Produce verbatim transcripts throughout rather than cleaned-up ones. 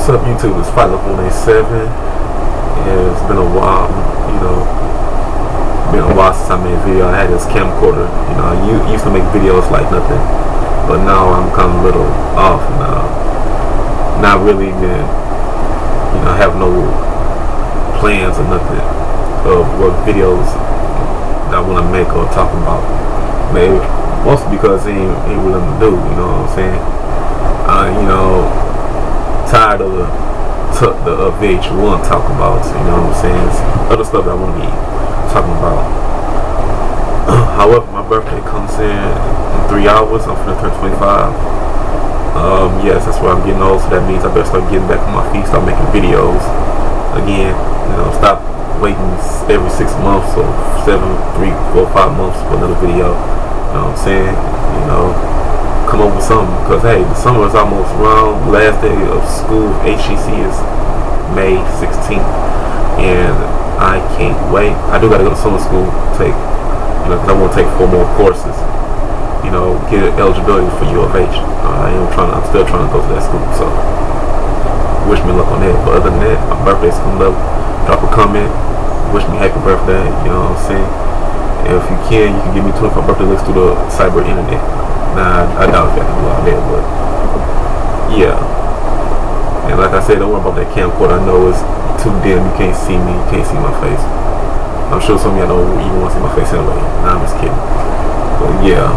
What's up, YouTube? It's five one eight seven. Yeah, it's been a while, you know. Been a while since I made a video. I had this camcorder. You know, I used to make videos like nothing, but now I'm kind of a little off now. Not really been, you know, I have no plans or nothing of what videos that I want to make or talk about. Maybe mostly because it ain't, ain't really nothing to do. You know what I'm saying? Uh, you know, tired of the the uh, V H one talk about. You know what I'm saying? It's other stuff that I want to be talking about. However, my birthday comes in in three hours. I'm finna turn twenty-five. Um, yes, that's why I'm getting old. So that means I better start getting back on my feet, start making videos again. You know, stop waiting every six months or seven, three, four, five months for another video. You know what I'm saying? You know, come up with something, because hey, the summer is almost around. The last day of school, H C C, is May sixteenth, and I can't wait. I do gotta go to summer school, take, you know, because I want to take four more courses, you know, get eligibility for U of H. uh, I am trying I'm still trying to go to that school, so wish me luck on that. But other than that, my birthday's coming up. Drop a comment, wish me happy birthday, you know what I'm saying? And if you can, you can give me twenty-five birthday links through the cyber internet. Nah, I, I doubt if I can do all that, but yeah. And like I said, don't worry about that camcorder. I know it's too dim, you can't see me, you can't see my face. I'm sure some of y'all don't even want to see my face anyway. Nah, I'm just kidding. But yeah.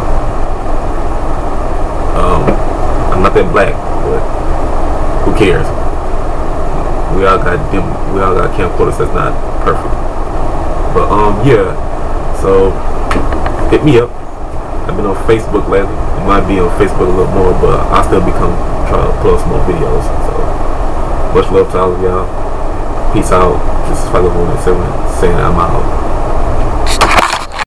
Um, I'm not that black, but who cares? We all got dim, we all got camcorders that's not perfect. But um, yeah. So hit me up. I've been on Facebook lately. It might be on Facebook a little more, but I'll still become trying to post more videos. So much love to all of y'all. Peace out. This is five one eight seven saying I'm out.